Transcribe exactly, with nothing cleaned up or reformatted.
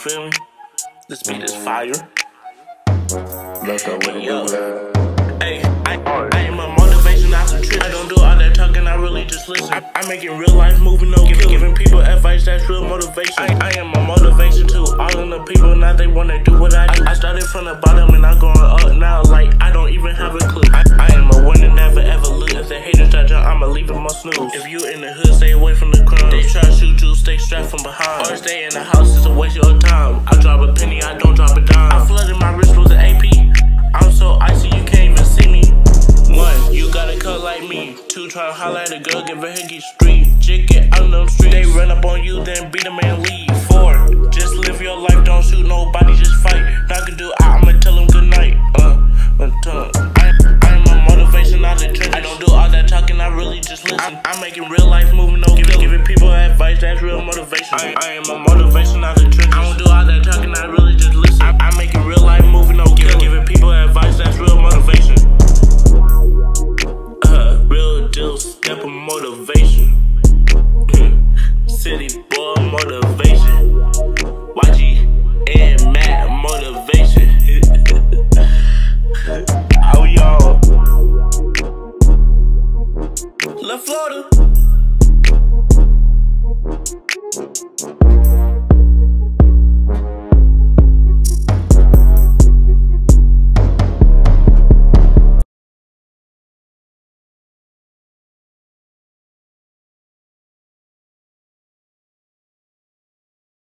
feel me? This beat is fire. That's how we do that. Hey, I, I am a motivation, not some trick. I don't do all that talking, I really just listen. I, I make it real life moving, no giving, giving people advice, that's real motivation. I, I am a motivation to all of the people, now they wanna do what I do. I, I started from the bottom and I'm going up now, like I don't even have a clue. I, I am a winner, never ever lose. If the haters try to jump, I'ma leave them on snooze. If you in the hood, stay away from the crumbs. They try to shoot you, stay strapped from behind. Or stay in the house, it's a waste of your time. I drop a penny, I don't drop a dime. I flooded my wrist with an A P. I'm so icy, you can't even see me. One, you gotta cut like me. Two, try to holler at a girl, give her hickey street. Jig get out of them streets. They run up on you, then beat them and leave. Four, just live your life, don't shoot nobody, just fight. Not gonna do, I'ma tell them good night. Uh, but, uh, I, I'm a motivation, not a trick. I don't do all that talking, I really just listen. I'm, I'm making real life moving, no giving, giving people advice, that's real motivation. I, I am a motivation, not a trick. I don't do all that talking, I really just listen. I, I'm making real life moving, no giving, giving people advice, that's real motivation. Uh, real deal, step of motivation. City boy motivation. Y G N Mack motivation. Oh, y'all. La Florida.